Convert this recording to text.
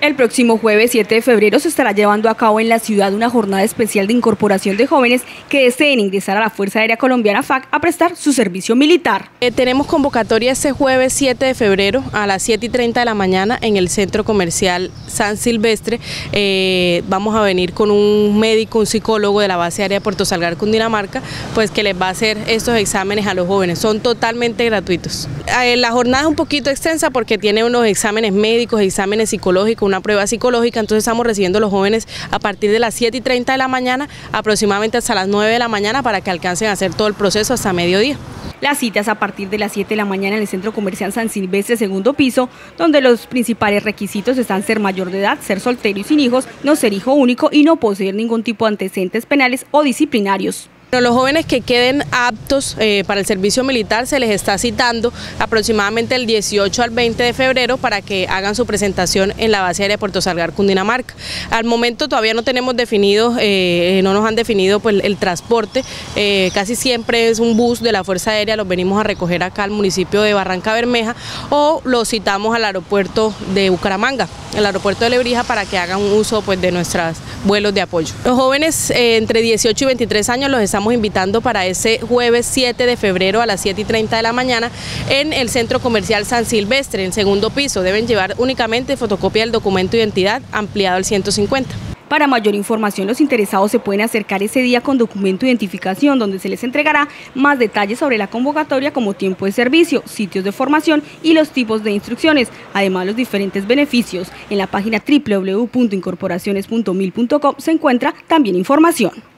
El próximo jueves 7 de febrero se estará llevando a cabo en la ciudad una jornada especial de incorporación de jóvenes que deseen ingresar a la Fuerza Aérea Colombiana FAC a prestar su servicio militar. Tenemos convocatoria este jueves 7 de febrero a las 7:30 de la mañana en el Centro Comercial San Silvestre. Vamos a venir con un médico, un psicólogo de la base aérea de Puerto Salgar, Cundinamarca, pues que les va a hacer estos exámenes a los jóvenes. Son totalmente gratuitos. La jornada es un poquito extensa porque tiene unos exámenes médicos, exámenes psicológicos, una prueba psicológica, entonces estamos recibiendo a los jóvenes a partir de las 7:30 de la mañana, aproximadamente hasta las 9 de la mañana, para que alcancen a hacer todo el proceso hasta mediodía. Las citas a partir de las 7 de la mañana en el Centro Comercial San Silvestre, segundo piso, donde los principales requisitos están ser mayor de edad, ser soltero y sin hijos, no ser hijo único y no poseer ningún tipo de antecedentes penales o disciplinarios. Los jóvenes que queden aptos para el servicio militar se les está citando aproximadamente el 18 al 20 de febrero para que hagan su presentación en la base aérea de Puerto Salgar, Cundinamarca. Al momento todavía no tenemos definido, no nos han definido pues, el transporte, casi siempre es un bus de la Fuerza Aérea, los venimos a recoger acá al municipio de Barranca Bermeja o los citamos al aeropuerto de Bucaramanga, el aeropuerto de Lebrija, para que hagan uso pues, de nuestros vuelos de apoyo. Los jóvenes entre 18 y 23 años los estamos invitando para ese jueves 7 de febrero a las 7:30 de la mañana en el Centro Comercial San Silvestre, en segundo piso. Deben llevar únicamente fotocopia del documento de identidad ampliado al 150. Para mayor información, los interesados se pueden acercar ese día con documento de identificación, donde se les entregará más detalles sobre la convocatoria, como tiempo de servicio, sitios de formación y los tipos de instrucciones, además los diferentes beneficios. En la página www.incorporaciones.mil.com se encuentra también información.